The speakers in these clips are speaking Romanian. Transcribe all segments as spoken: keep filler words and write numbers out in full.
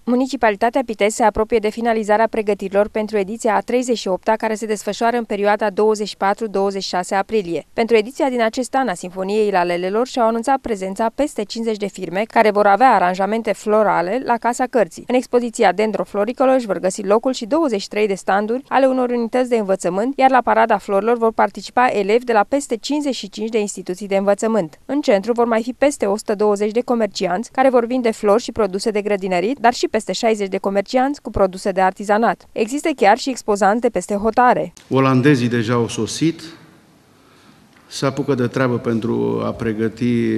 Municipalitatea Pitești se apropie de finalizarea pregătirilor pentru ediția a treizeci și opta, care se desfășoară în perioada douăzeci și patru - douăzeci și șase aprilie. Pentru ediția din acest an a Sinfoniei Lalelelor și-au anunțat prezența peste cincizeci de firme care vor avea aranjamente florale la Casa Cărții. În expoziția Dendrofloricolă își vor găsi locul și douăzeci și trei de standuri ale unor unități de învățământ, iar la Parada Florilor vor participa elevi de la peste cincizeci și cinci de instituții de învățământ. În centru vor mai fi peste o sută douăzeci de comercianți care vor vinde flori și produse de grădinărit, dar și peste șaizeci de comercianți cu produse de artizanat. Există chiar și expozanți de peste hotare. Olandezii deja au sosit, se apucă de treabă pentru a pregăti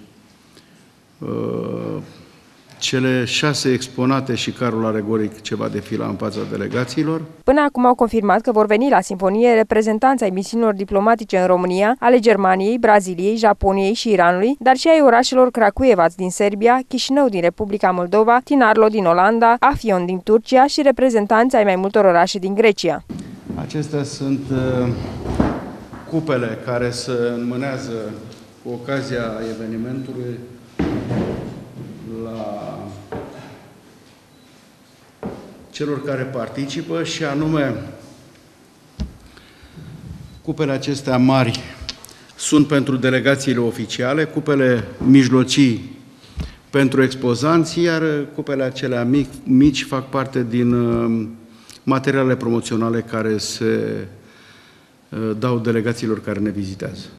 uh, cele șase exponate și carul alegoric ce va defila în fața delegațiilor. Până acum au confirmat că vor veni la Sinfonie reprezentanți ai misiunilor diplomatice în România, ale Germaniei, Braziliei, Japoniei și Iranului, dar și ai orașelor Cracuievaț din Serbia, Chișinău din Republica Moldova, Tinarlo din Olanda, Afion din Turcia și reprezentanți ai mai multor orașe din Grecia. Acestea sunt uh, cupele care se înmânează cu ocazia evenimentului la celor care participă, și anume cupele acestea mari sunt pentru delegațiile oficiale, cupele mijlocii pentru expozanți, iar cupele acelea mici, mici fac parte din materialele promoționale care se dau delegațiilor care ne vizitează.